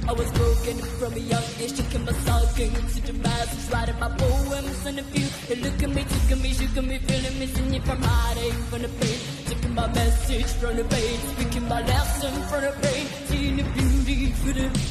I was broken from a young age, taking my sulking to the masses, writing my poems and a few. They look at me, took at me, shook at me, feeling me, singing from heartache, from the pain, taking my message from the pain, speaking my lesson from the pain, seeing the beauty for the